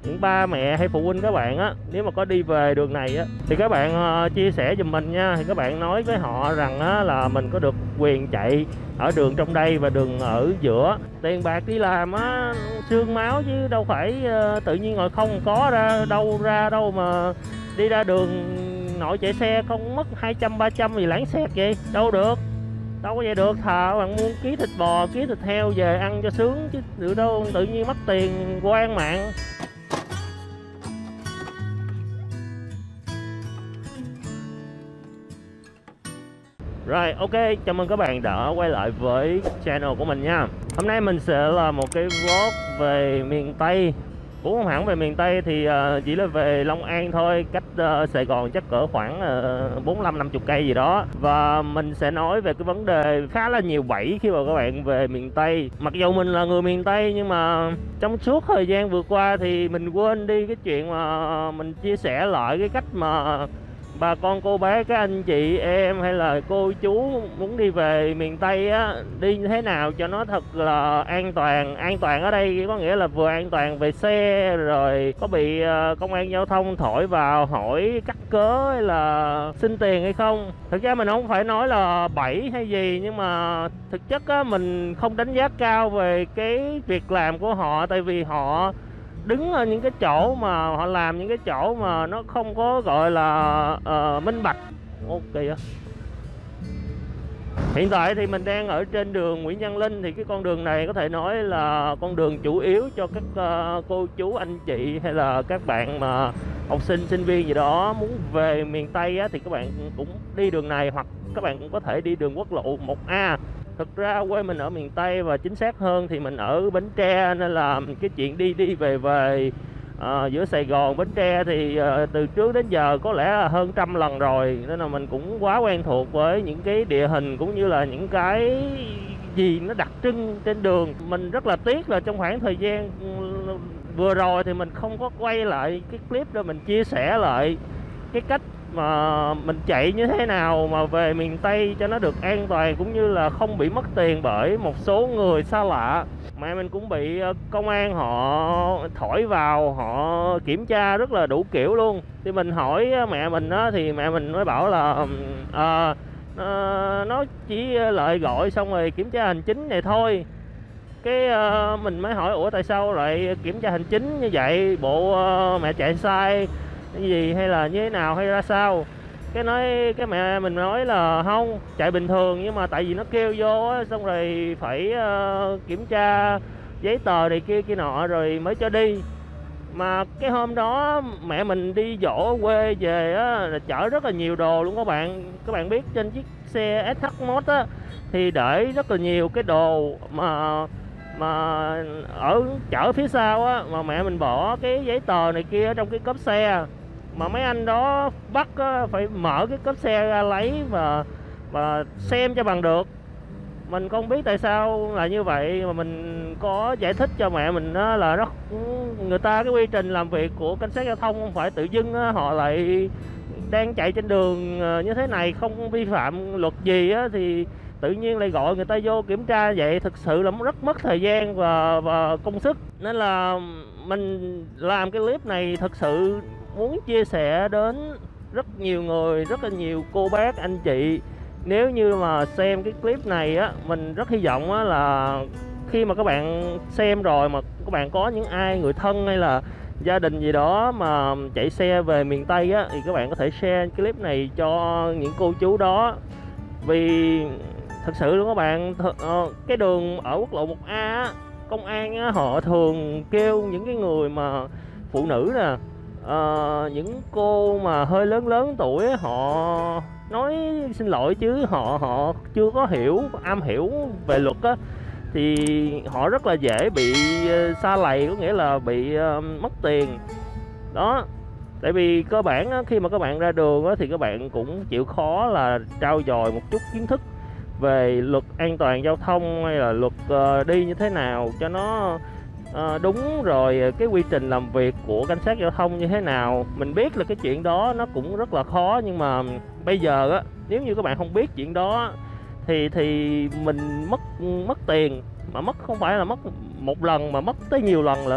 những ba mẹ hay phụ huynh các bạn á, nếu mà có đi về đường này á thì các bạn chia sẻ giùm mình nha. Thì các bạn nói với họ rằng á là mình có được quyền chạy ở đường trong đây và đường ở giữa. Tiền bạc đi làm á, xương máu chứ đâu phải tự nhiên ngồi không, có ra đâu mà đi ra đường nội chạy xe không mất 200-300 gì lãng xẹt vậy, đâu được. Đâu có vậy được, thà bạn mua ký thịt bò, ký thịt heo về ăn cho sướng chứ được đâu tự nhiên mất tiền quan mạng. Rồi, ok, chào mừng các bạn đã quay lại với channel của mình nha. Hôm nay mình sẽ là một cái vlog về miền Tây. Cũng không hẳn về miền Tây, thì chỉ là về Long An thôi, cách Sài Gòn chắc cỡ khoảng 45-50 cây gì đó. Và mình sẽ nói về cái vấn đề khá là nhiều bẫy khi mà các bạn về miền Tây. Mặc dù mình là người miền Tây nhưng mà trong suốt thời gian vừa qua thì mình quên đi cái chuyện mà mình chia sẻ lại cái cách mà bà con cô bác, các anh chị em hay là cô chú muốn đi về miền Tây á, đi như thế nào cho nó thật là an toàn. An toàn ở đây có nghĩa là vừa an toàn về xe, rồi có bị công an giao thông thổi vào hỏi cắt cớ hay là xin tiền hay không. Thực ra mình không phải nói là bẫy hay gì, nhưng mà thực chất á, mình không đánh giá cao về cái việc làm của họ. Tại vì họ đứng ở những cái chỗ mà họ làm những cái chỗ mà nó không có gọi là minh bạch. Ok á. Hiện tại thì mình đang ở trên đường Nguyễn Văn Linh. Thì cái con đường này có thể nói là con đường chủ yếu cho các cô chú anh chị hay là các bạn mà học sinh sinh viên gì đó muốn về miền Tây á, thì các bạn cũng đi đường này, hoặc các bạn cũng có thể đi đường quốc lộ 1A. Thực ra quê mình ở miền Tây, và chính xác hơn thì mình ở Bến Tre, nên là cái chuyện đi về giữa Sài Gòn Bến Tre thì từ trước đến giờ có lẽ là hơn 100 lần rồi, nên là mình cũng quá quen thuộc với những cái địa hình cũng như là những cái gì nó đặc trưng trên đường. Mình rất là tiếc là trong khoảng thời gian vừa rồi thì mình không có quay lại cái clip để mình chia sẻ lại cái cách mà mình chạy như thế nào mà về miền Tây cho nó được an toàn, cũng như là không bị mất tiền bởi một số người xa lạ. Mẹ mình cũng bị công an họ thổi vào, họ kiểm tra rất là đủ kiểu luôn. Thì mình hỏi mẹ mình đó, thì mẹ mình mới bảo là nó chỉ lại gọi xong rồi kiểm tra hành chính này thôi. Cái mình mới hỏi ủa tại sao lại kiểm tra hành chính như vậy, bộ mẹ chạy sai cái gì hay là như thế nào hay ra sao. Cái mẹ mình nói là không, chạy bình thường, nhưng mà tại vì nó kêu vô á, xong rồi phải kiểm tra giấy tờ này kia nọ rồi mới cho đi. Mà cái hôm đó mẹ mình đi dỗ quê về á, là chở rất là nhiều đồ luôn các bạn. Các bạn biết trên chiếc xe SH Mod á thì để rất là nhiều cái đồ mà ở chở phía sau á, mà mẹ mình bỏ cái giấy tờ này kia ở trong cái cốp xe. Mà mấy anh đó bắt á, phải mở cái cốp xe ra lấy và xem cho bằng được. Mình không biết tại sao là như vậy, mà mình có giải thích cho mẹ mình đó là người ta cái quy trình làm việc của cảnh sát giao thông không phải tự dưng á, họ lại đang chạy trên đường như thế này không vi phạm luật gì á, thì tự nhiên lại gọi người ta vô kiểm tra vậy. Thực sự là rất mất thời gian và công sức. Nên là mình làm cái clip này thật sự muốn chia sẻ đến rất nhiều người, rất là nhiều cô bác anh chị. Nếu như mà xem cái clip này á, mình rất hy vọng á là khi mà các bạn xem rồi mà các bạn có những ai người thân hay là gia đình gì đó mà chạy xe về miền Tây á, thì các bạn có thể share cái clip này cho những cô chú đó. Vì thật sự luôn các bạn, cái đường ở quốc lộ 1A á, công an á, họ thường kêu những cái người mà phụ nữ nè, những cô mà hơi lớn tuổi á, họ nói xin lỗi chứ họ chưa có am hiểu về luật á, thì họ rất là dễ bị sa lầy, có nghĩa là bị mất tiền đó. Tại vì cơ bản á, khi mà các bạn ra đường á, thì các bạn cũng chịu khó là trau dồi một chút kiến thức về luật an toàn giao thông, hay là luật đi như thế nào cho nó đúng, rồi cái quy trình làm việc của cảnh sát giao thông như thế nào. Mình biết là cái chuyện đó nó cũng rất là khó, nhưng mà bây giờ á, nếu như các bạn không biết chuyện đó thì mình mất tiền, mà mất không phải là mất một lần mà mất tới nhiều lần lận.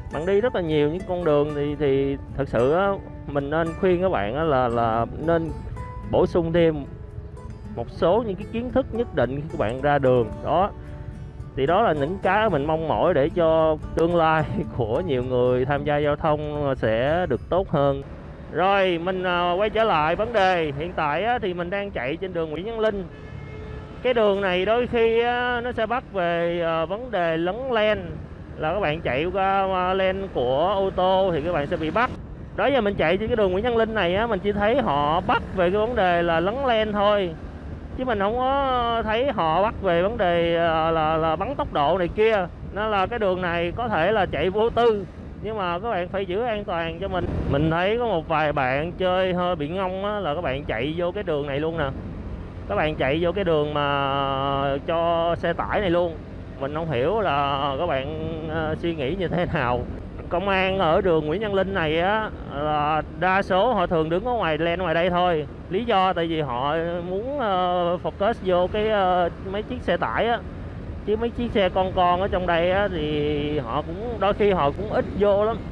Bạn đi rất là nhiều những con đường thì thật sự á, mình nên khuyên các bạn á là nên bổ sung thêm một số những cái kiến thức nhất định khi các bạn ra đường đó. Thì đó là những cái mình mong mỏi để cho tương lai của nhiều người tham gia giao thông sẽ được tốt hơn. Rồi mình quay trở lại vấn đề hiện tại á, thì mình đang chạy trên đường Nguyễn Văn Linh. Cái đường này đôi khi á, nó sẽ bắt về vấn đề lấn len, là các bạn chạy qua len của ô tô thì các bạn sẽ bị bắt. Đó giờ mình chạy trên cái đường Nguyễn Văn Linh này á, mình chỉ thấy họ bắt về cái vấn đề là lấn len thôi, chứ mình không có thấy họ bắt về vấn đề là bắn tốc độ này kia. Nên là cái đường này có thể là chạy vô tư, nhưng mà các bạn phải giữ an toàn cho mình. Mình thấy có một vài bạn chơi hơi bị ngông á, là các bạn chạy vô cái đường này luôn nè. Các bạn chạy vô cái đường mà cho xe tải này luôn. Mình không hiểu là các bạn suy nghĩ như thế nào. Công an ở đường Nguyễn Văn Linh này á, là đa số họ thường đứng ở ngoài len ngoài đây thôi. Lý do tại vì họ muốn focus vô cái mấy chiếc xe tải á, chứ mấy chiếc xe con ở trong đây á, thì họ cũng đôi khi họ cũng ít vô lắm.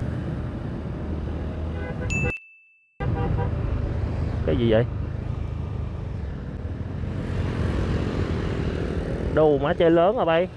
Cái gì vậy? Đù má chơi lớn rồi bay.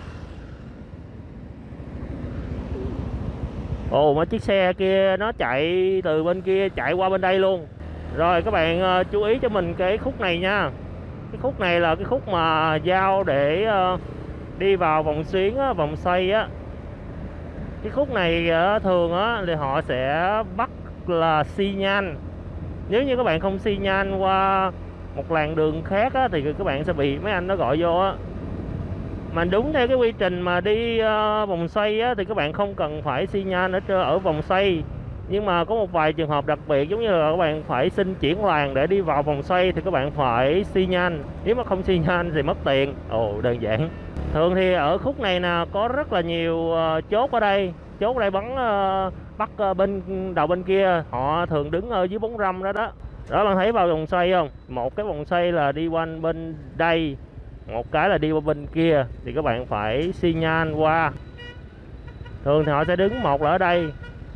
Ồ, mấy chiếc xe kia nó chạy từ bên kia chạy qua bên đây luôn. Rồi các bạn chú ý cho mình cái khúc này nha. Cái khúc này là cái khúc mà giao để đi vào vòng xuyến á, vòng xoay á. Cái khúc này thường á thì họ sẽ bắt là xi nhan. Nếu như các bạn không xi nhan qua một làn đường khác á, thì các bạn sẽ bị mấy anh nó gọi vô á. Mà đúng theo cái quy trình mà đi vòng xoay á, thì các bạn không cần phải xi nhan ở vòng xoay. Nhưng mà có một vài trường hợp đặc biệt, giống như là các bạn phải xin chuyển làn để đi vào vòng xoay thì các bạn phải xi nhan. Nếu mà không xi nhan thì mất tiền. Ồ, đơn giản. Thường thì ở khúc này nè có rất là nhiều chốt ở đây. Chốt ở đây bắt bên đầu bên kia, họ thường đứng ở dưới bóng râm đó đó. Đó, bạn thấy vào vòng xoay không? Một cái vòng xoay là đi quanh bên đây, một cái là đi qua bên kia, thì các bạn phải xi nhan qua. Thường thì họ sẽ đứng một là ở đây,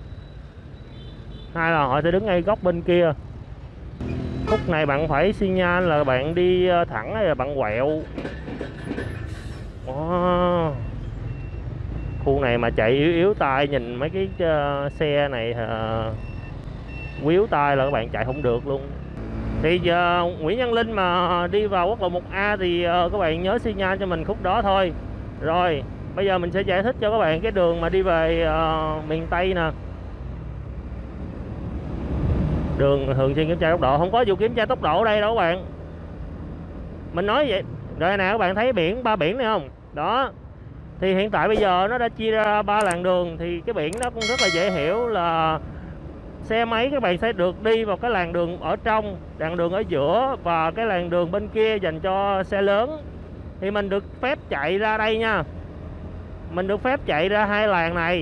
hai là họ sẽ đứng ngay góc bên kia. Khúc này bạn phải xi nhan là bạn đi thẳng hay là bạn quẹo. Khu này mà chạy yếu tay, nhìn mấy cái xe này quýu tay là các bạn chạy không được luôn. Thì Nguyễn Văn Linh mà đi vào quốc lộ 1A thì các bạn nhớ xi nhan cho mình khúc đó thôi. Rồi bây giờ mình sẽ giải thích cho các bạn cái đường mà đi về miền Tây nè. Đường thường xuyên kiểm tra tốc độ, không có vụ kiểm tra tốc độ ở đây đâu các bạn. Mình nói vậy. Rồi nè, các bạn thấy biển, 3 biển này không? Đó. Thì hiện tại bây giờ nó đã chia ra 3 làn đường, thì cái biển nó cũng rất là dễ hiểu là xe máy các bạn sẽ được đi vào cái làn đường ở trong, làn đường ở giữa, và cái làn đường bên kia dành cho xe lớn. Thì mình được phép chạy ra đây nha. Mình được phép chạy ra hai làn này.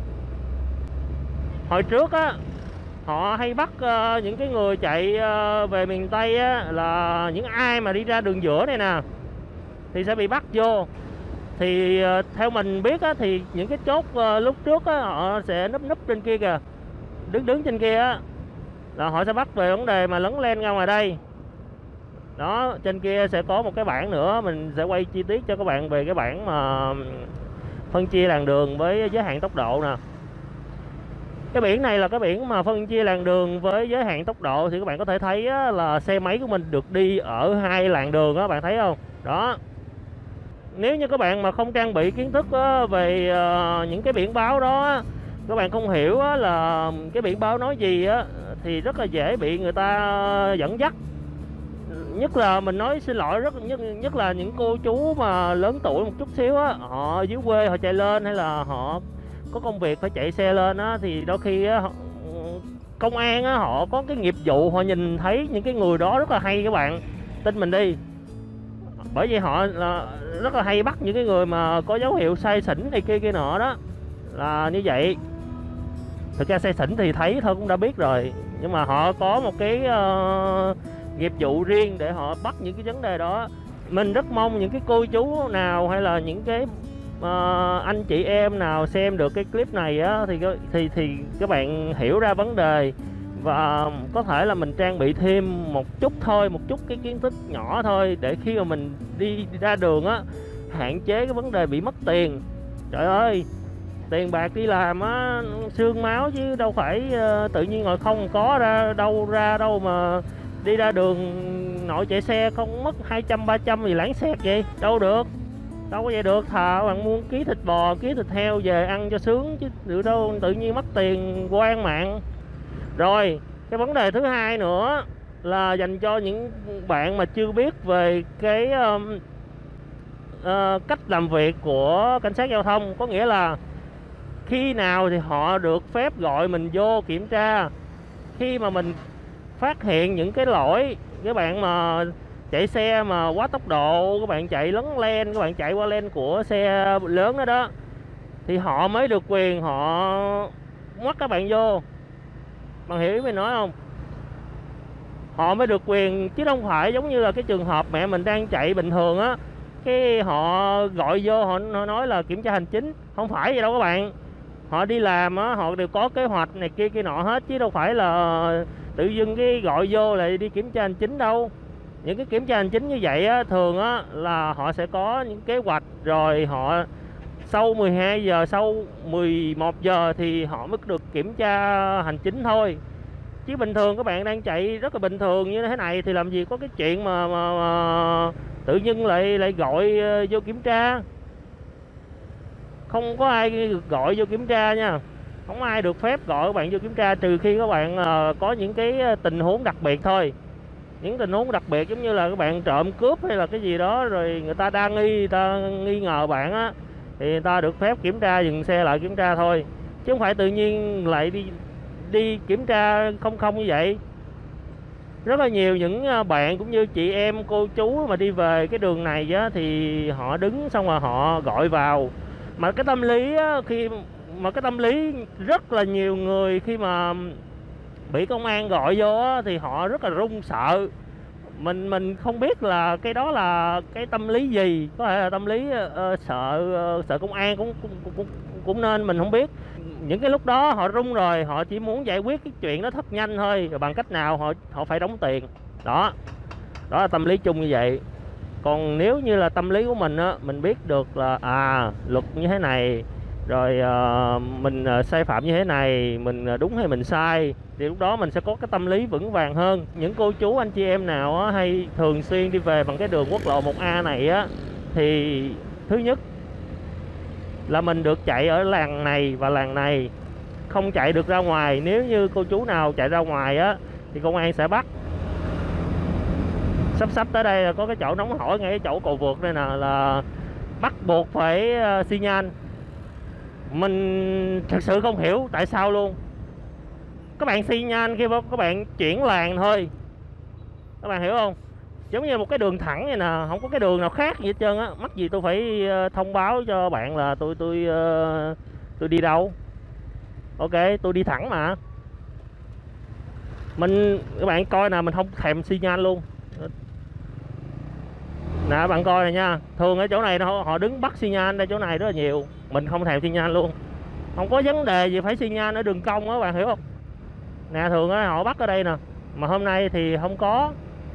Hồi trước á, họ hay bắt những cái người chạy về miền Tây á, là những ai mà đi ra đường giữa này nè thì sẽ bị bắt vô. Thì theo mình biết á, thì những cái chốt lúc trước á, họ sẽ núp trên kia kìa, đứng trên kia á, là họ sẽ bắt về vấn đề mà lấn len ra ngoài đây. Đó, trên kia sẽ có một cái bảng nữa, mình sẽ quay chi tiết cho các bạn về cái bảng mà phân chia làn đường với giới hạn tốc độ nè. Cái biển này là cái biển mà phân chia làn đường với giới hạn tốc độ, thì các bạn có thể thấy á, là xe máy của mình được đi ở hai làn đường đó, bạn thấy không? Đó. Nếu như các bạn mà không trang bị kiến thức á, về những cái biển báo đó, các bạn không hiểu á, là cái biển báo nói gì á, thì rất là dễ bị người ta dẫn dắt. Nhất là mình nói xin lỗi, nhất là những cô chú mà lớn tuổi một chút xíu á, họ dưới quê họ chạy lên, hay là họ có công việc phải chạy xe lên á, thì đôi khi á, công an á, họ có cái nghiệp vụ, họ nhìn thấy những cái người đó rất là hay các bạn, tin mình đi. Bởi vì họ là rất là hay bắt những cái người mà có dấu hiệu say xỉn này kia nọ đó, là như vậy. Thực ra say xỉn thì thấy thôi cũng đã biết rồi, nhưng mà họ có một cái nghiệp vụ riêng để họ bắt những cái vấn đề đó. Mình rất mong những cái cô chú nào hay là những cái anh chị em nào xem được cái clip này á thì các bạn hiểu ra vấn đề, và có thể là mình trang bị thêm một chút thôi, một chút cái kiến thức nhỏ thôi, để khi mà mình đi ra đường á, hạn chế cái vấn đề bị mất tiền. Trời ơi, tiền bạc đi làm á, xương máu chứ đâu phải tự nhiên ngồi không có ra đâu mà đi ra đường nội chạy xe không mất 200-300 gì lãng xẹt vậy, đâu được, đâu có vậy được. Thà bạn mua ký thịt bò, ký thịt heo về ăn cho sướng chứ được đâu tự nhiên mất tiền quan mạng. Rồi cái vấn đề thứ hai nữa là dành cho những bạn mà chưa biết về cái cách làm việc của cảnh sát giao thông. Có nghĩa là khi nào thì họ được phép gọi mình vô kiểm tra? Khi mà mình phát hiện những cái lỗi, các bạn mà chạy xe mà quá tốc độ, các bạn chạy lấn len, các bạn chạy qua len của xe lớn đó đó, thì họ mới được quyền họ ngoắt các bạn vô. Bạn hiểu ý mình nói không? Họ mới được quyền, chứ không phải giống như là cái trường hợp mẹ mình đang chạy bình thường á, cái họ gọi vô họ nói là kiểm tra hành chính. Không phải vậy đâu các bạn. Họ đi làm á, họ đều có kế hoạch này kia nọ hết, chứ đâu phải là tự dưng cái gọi vô lại đi kiểm tra hành chính đâu. Những cái kiểm tra hành chính như vậy á, thường á là họ sẽ có những kế hoạch, rồi họ sau 12 giờ, sau 11 giờ thì họ mới được kiểm tra hành chính thôi. Chứ bình thường các bạn đang chạy rất là bình thường như thế này thì làm gì có cái chuyện mà tự nhiên lại gọi vô kiểm tra. Không có ai gọi vô kiểm tra nha. Không ai được phép gọi các bạn vô kiểm tra, trừ khi các bạn có những cái tình huống đặc biệt thôi. Những tình huống đặc biệt giống như là các bạn trộm cướp hay là cái gì đó, rồi người ta nghi ngờ bạn á, thì người ta được phép kiểm tra, dừng xe lại kiểm tra thôi. Chứ không phải tự nhiên lại đi kiểm tra không như vậy. Rất là nhiều những bạn cũng như chị em, cô chú mà đi về cái đường này á, thì họ đứng xong rồi họ gọi vào. Mà cái tâm lý á, rất là nhiều người khi mà bị công an gọi vô á, thì họ rất là run sợ. Mình không biết là cái đó là cái tâm lý gì, có thể là tâm lý sợ công an cũng nên, mình không biết. Những cái lúc đó họ run rồi, họ chỉ muốn giải quyết cái chuyện đó thật nhanh thôi, rồi bằng cách nào họ phải đóng tiền. Đó là tâm lý chung như vậy. Còn nếu như là tâm lý của mình á, mình biết được là luật như thế này, rồi mình sai phạm như thế này, mình đúng hay mình sai, thì lúc đó mình sẽ có cái tâm lý vững vàng hơn. Những cô chú anh chị em nào á, hay thường xuyên đi về bằng cái đường quốc lộ 1A này á, thì thứ nhất là mình được chạy ở làng này và làng này, không chạy được ra ngoài. Nếu như cô chú nào chạy ra ngoài á thì công an sẽ bắt. Sắp tới đây là có cái chỗ nóng hổi ngay cái chỗ cầu vượt đây nè, là bắt buộc phải xi nhan. Mình thật sự không hiểu tại sao luôn. Các bạn xi nhan khi các bạn chuyển làn thôi, các bạn hiểu không? Giống như một cái đường thẳng này nè, không có cái đường nào khác gì hết trơn á. Mắc gì tôi phải thông báo cho bạn là tôi đi đâu. Ok, tôi đi thẳng mà. Các bạn coi nè, mình không thèm xi nhan luôn nè, bạn coi này nha. Thường ở chỗ này họ đứng bắt xi nhan đây, chỗ này rất là nhiều. Mình không thèm xi nhan luôn, không có vấn đề gì phải xi nhan ở đường cong á, bạn hiểu không? Nè, thường á họ bắt ở đây nè, mà hôm nay thì không có.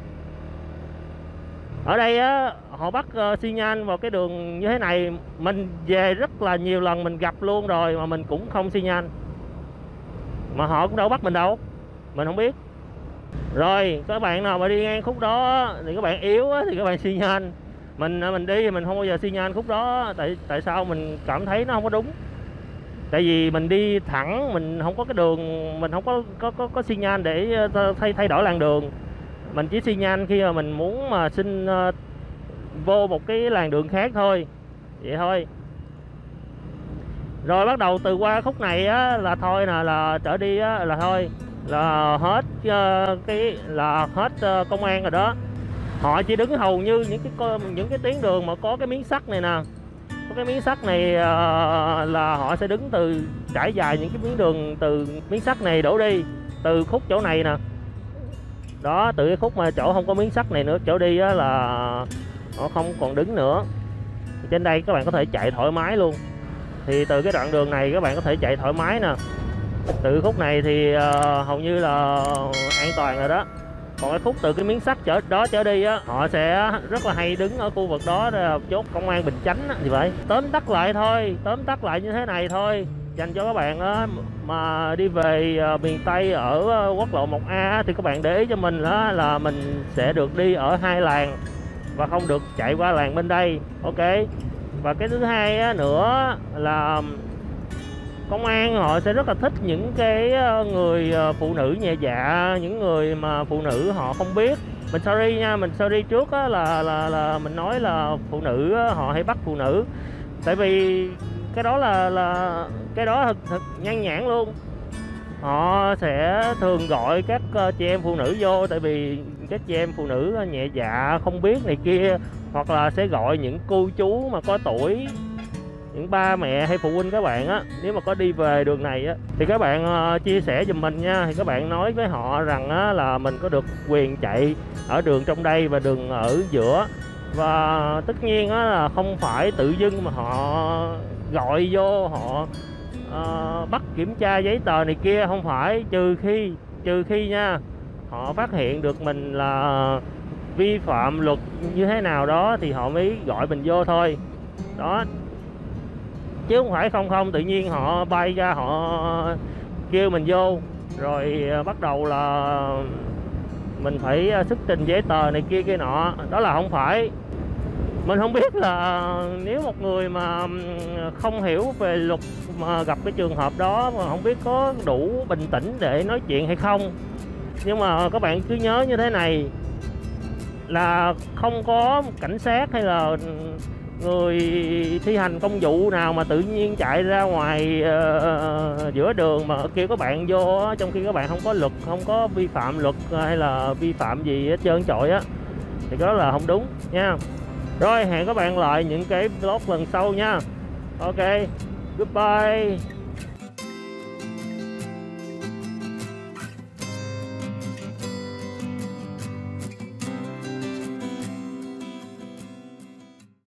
Ở đây á họ bắt xi nhan vào cái đường như thế này, mình về rất là nhiều lần mình gặp luôn rồi mà mình cũng không xi nhan. Mà họ cũng đâu bắt mình đâu, mình không biết. Rồi các bạn nào mà đi ngang khúc đó thì các bạn yếu á, thì các bạn xi nhan. Mình đi thì mình không bao giờ xi nhan khúc đó. Tại sao? Mình cảm thấy nó không có đúng. Tại vì mình đi thẳng, mình không có cái đường, mình không có xi nhan để thay đổi làn đường. Mình chỉ xi nhan khi mà mình muốn mà xin vô một cái làn đường khác thôi, vậy thôi. Rồi bắt đầu từ qua khúc này á là thôi nè, là trở đi á là thôi, là hết hết công an rồi đó. Họ chỉ đứng hầu như những cái tuyến đường mà có cái miếng sắt này nè, có cái miếng sắt này là họ sẽ đứng trải dài những cái miếng đường từ miếng sắt này đổ đi, từ khúc chỗ này nè đó, từ cái khúc mà chỗ không có miếng sắt này nữa chỗ đi á là họ không còn đứng nữa. trên đây các bạn có thể chạy thoải mái luôn. Thì từ cái đoạn đường này các bạn có thể chạy thoải mái nè. Từ khúc này thì hầu như là an toàn rồi đó. Còn cái khúc từ cái miếng sắt đó trở đi á, họ sẽ rất là hay đứng ở khu vực đó là chốt công an Bình Chánh á, thì vậy. Tóm tắt lại thôi, tóm tắt lại như thế này thôi, dành cho các bạn á, mà đi về miền Tây ở quốc lộ 1A thì các bạn để ý cho mình đó là mình sẽ được đi ở 2 làn và không được chạy qua làn bên đây. Ok. Và cái thứ hai á, nữa là công an họ sẽ rất là thích những cái người phụ nữ nhẹ dạ, những người mà phụ nữ họ không biết. Mình sorry nha, mình sorry trước á, là mình nói là phụ nữ á, họ hay bắt phụ nữ. Tại vì cái đó là cái đó thật nhan nhản luôn. Họ sẽ thường gọi các chị em phụ nữ vô, tại vì các chị em phụ nữ nhẹ dạ không biết này kia, hoặc là sẽ gọi những cô chú mà có tuổi, những ba mẹ hay phụ huynh các bạn á, nếu mà có đi về đường này á thì các bạn chia sẻ giùm mình nha. Thì các bạn nói với họ rằng á, là mình có được quyền chạy ở đường trong đây và đường ở giữa. Và tất nhiên á, là không phải tự dưng mà họ gọi vô họ bắt kiểm tra giấy tờ này kia, không phải. Trừ khi nha, họ phát hiện được mình là vi phạm luật như thế nào đó thì họ mới gọi mình vô thôi đó, chứ không phải không tự nhiên họ bay ra họ kêu mình vô rồi bắt đầu là mình phải xuất trình giấy tờ này kia nọ. Đó là không phải. Mình không biết là nếu một người mà không hiểu về luật mà gặp cái trường hợp đó mà không biết có đủ bình tĩnh để nói chuyện hay không. Nhưng mà các bạn cứ nhớ như thế này, là không có cảnh sát hay là người thi hành công vụ nào mà tự nhiên chạy ra ngoài giữa đường mà kêu các bạn vô, trong khi các bạn không có luật, không có vi phạm luật hay là vi phạm gì hết trơn trọi á, thì đó là không đúng nha. Rồi, hẹn các bạn lại những cái vlog lần sau nha. Ok, goodbye.